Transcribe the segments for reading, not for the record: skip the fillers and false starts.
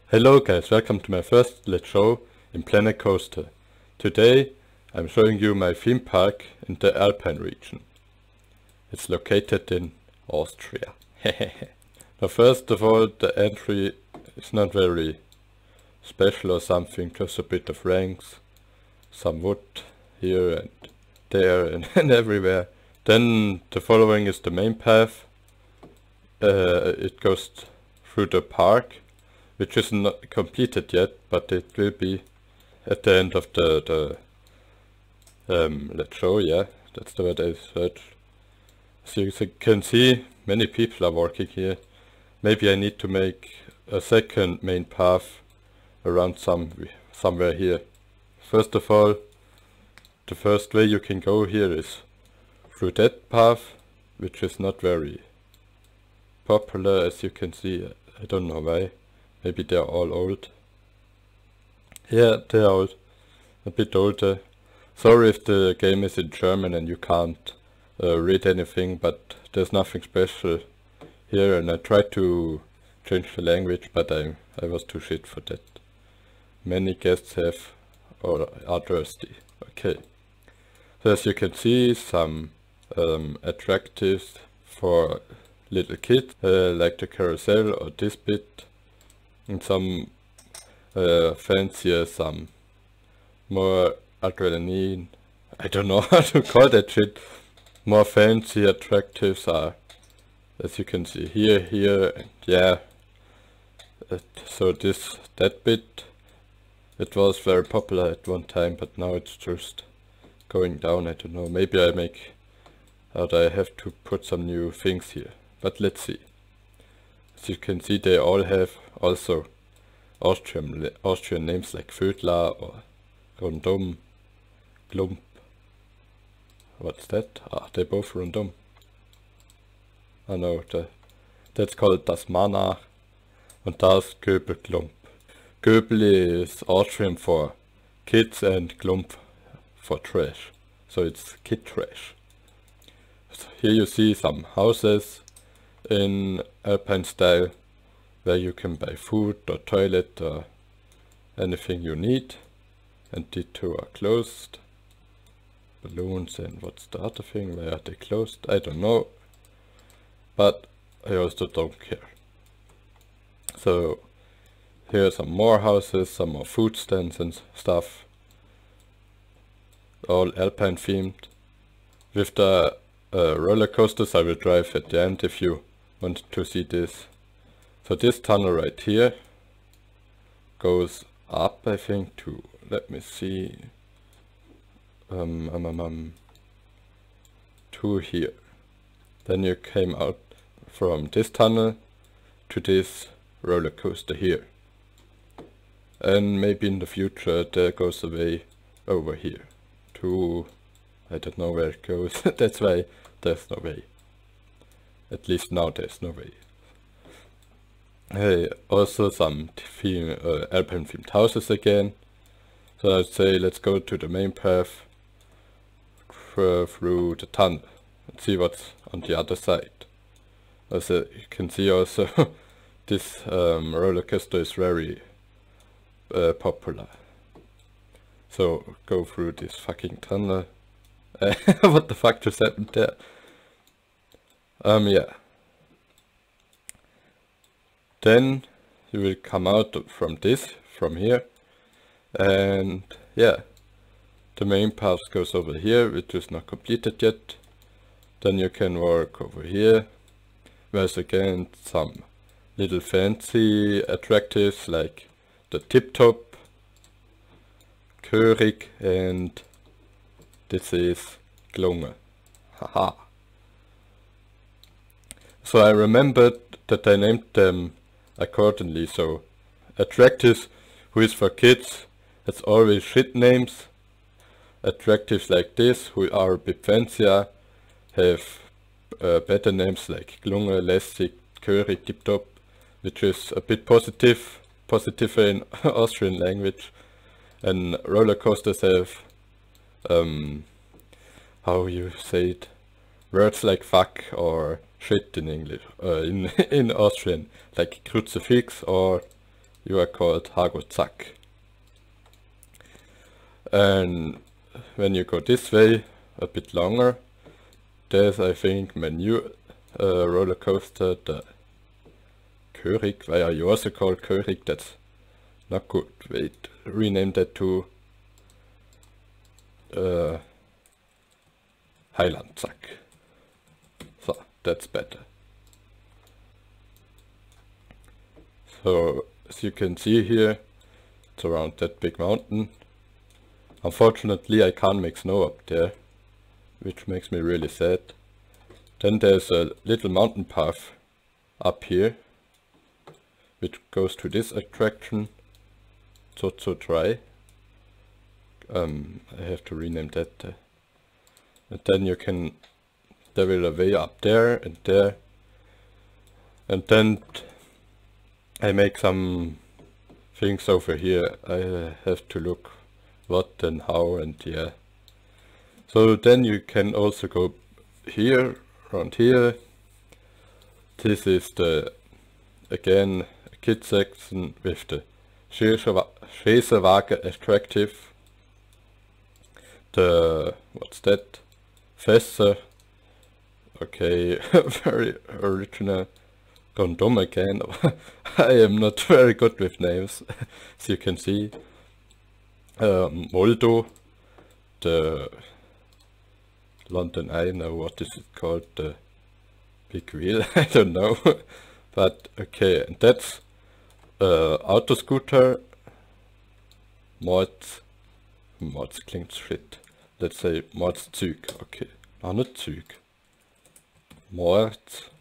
Hello guys, welcome to my first Let's Show in Planet Coaster. Today I'm showing you my theme park in the Alpine region. It's located in Austria. Now first of all, the entry is not very special or something, just a bit of ranks, some wood here and there and, everywhere. Then the following is the main path. It goes through the park, which is not completed yet, but it will be at the end of the let's show. Yeah, that's the word I searched. So you can see many people are working here. Maybe I need to make a second main path around somewhere here. First of all, the first way you can go here is through that path, which is not very popular, as you can see. I don't know why. Maybe they're all old. Yeah, they're old. A bit older. Sorry if the game is in German and you can't read anything, but there's nothing special here, and I tried to change the language, but I was too shit for that. Many guests have or are thirsty. Okay. So as you can see, some attractives for little kids, like the carousel or this bit, and some fancier, some more adrenaline, I don't know how to call that shit, more fancy attractives are, as you can see here, and yeah. So that bit, it was very popular at one time, but now it's just going down. I don't know, maybe I have to put some new things here, but let's see. As you can see, they all have also Austrian names like Vödler or Rundum, Glump. What's that? Ah, they're both Rundum. I know, that's called Das Manach and Das Göbel Glump. Göbel is Austrian for kids and Glump for trash. So it's kid trash. So here you see some houses in Alpine style, where you can buy food or toilet or anything you need, and the two are closed. Balloons, and what's the other thing, why are they closed? I don't know, but I also don't care. So here are some more houses, some more food stands and stuff, all Alpine themed. With the roller coasters I will drive at the end if you want to see this. So this tunnel right here goes up, I think, to, let me see, to here. Then you came out from this tunnel to this roller coaster here. And maybe in the future there goes a way over here to, I don't know where it goes. That's why there's no way. At least now there's no way. Hey, also some Alpine themed houses again. So I'd say let's go to the main path through the tunnel and see what's on the other side. As you can see also, this roller coaster is very popular. So go through this fucking tunnel. What the fuck just happened there? Yeah. Then you will come out from here, and yeah, the main path goes over here, which is not completed yet. Then you can walk over here. There's again some little fancy attractives like the Tip Top, Körig, and this is Glunge. Haha. So I remembered that I named them accordingly. So attractives who is for kids, it's always shit names. Attractives like this, who are a bit fancier, have better names like Glunge, Lässig, Körig, Tip Top, which is a bit positiver in Austrian language. And roller coasters have, how you say it, words like fuck or shit in English, in Austrian, like Kruzifix, or you are called Hagozak. And when you go this way, a bit longer, there's, I think, my new roller coaster, the Körig. Why are you also called Körig? That's not good. Wait, rename that to Heilandsack. So, that's better. So, as you can see here, it's around that big mountain. Unfortunately, I can't make snow up there, which makes me really sad. Then there's a little mountain path up here, which goes to this attraction, Zozo3. I have to rename that. And then you can, there will a way up there and there. And then I make some things over here. I have to look what and how, and yeah. So then you can also go here, around here. This is the, again, a kid section with the Schäferwaage attractive. The, what's that? Fässer. Okay, very original. Gone dumb again. I am not very good with names, as you can see. Moldo, the London Eye, now what is it called, the big wheel, I don't know, but okay, and that's auto scooter, Mods klingt shit, let's say Mordszug, okay, not Zug, Mordszug,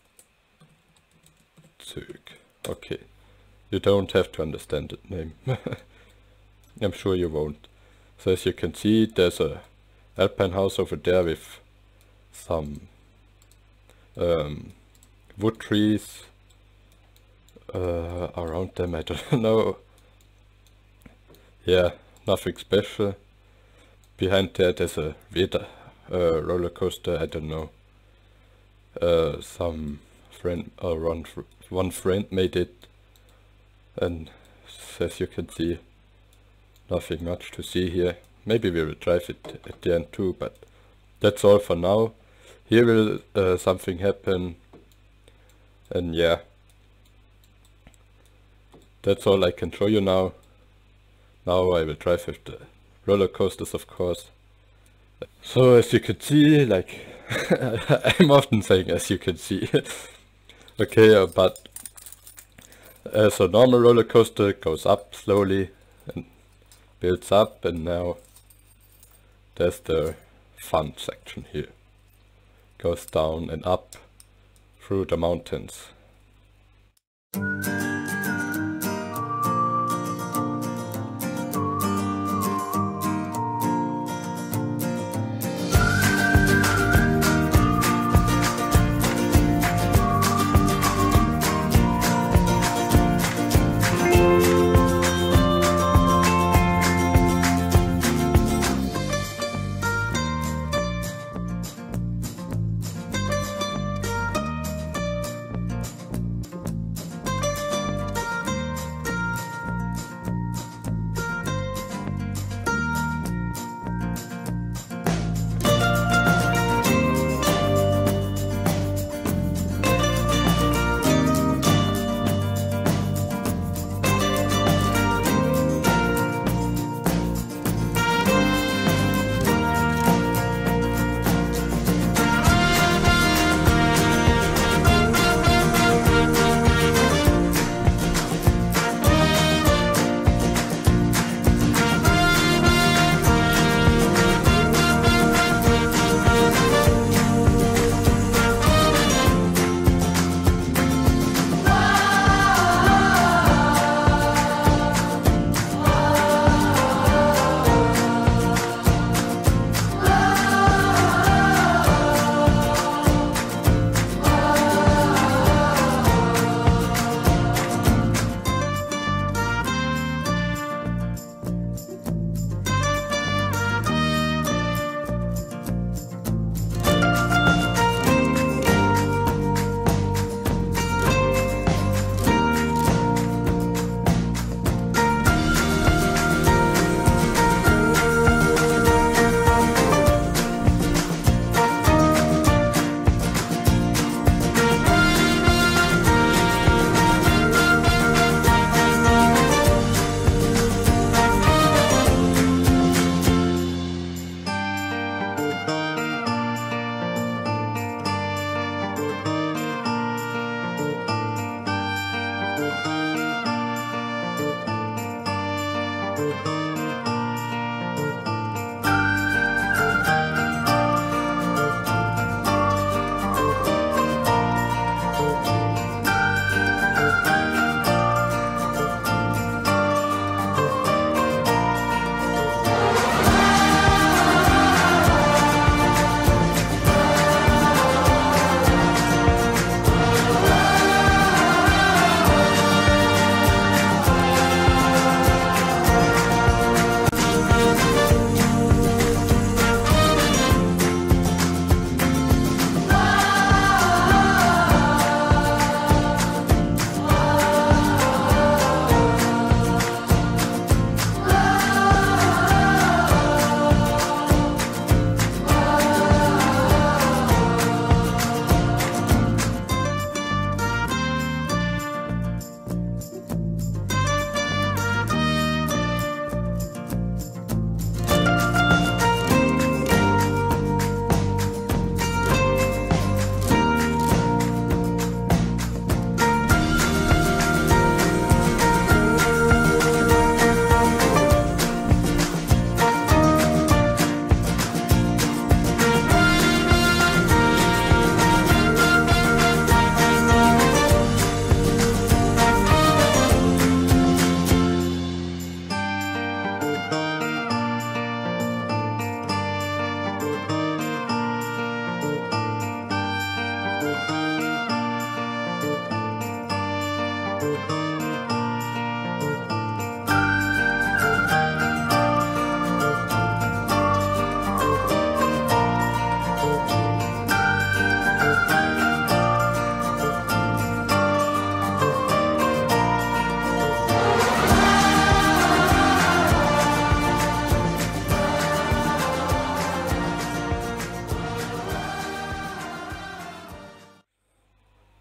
okay, you don't have to understand the name. I'm sure you won't. So as you can see, there's a alpine house over there with some wood trees around them, I don't know. Yeah, nothing special. Behind there there's a Veda roller coaster, I don't know. Some friend or one friend made it, and as you can see, nothing much to see here. Maybe we will drive it at the end too, but that's all for now. Here will something happen, and yeah, that's all I can show you now. Now I will drive with the roller coasters, of course. So as you can see, like I'm often saying as you can see. Okay, but as a normal roller coaster, it goes up slowly and builds up, and now there's the fun section here. Goes down and up through the mountains.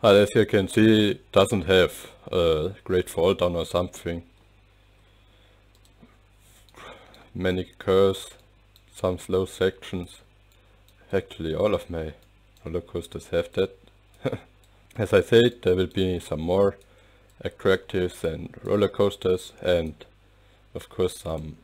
But as you can see, it doesn't have a great fall down or something. Many curves, some slow sections. Actually all of my roller coasters have that. As I said, there will be some more attractives and roller coasters, and of course some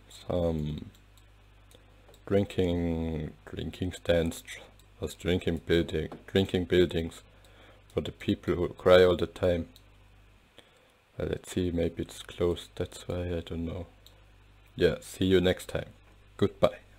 drinking stands, as drinking buildings for the people who cry all the time. Well, let's see, maybe it's closed, that's why I don't know. Yeah, see you next time. Goodbye.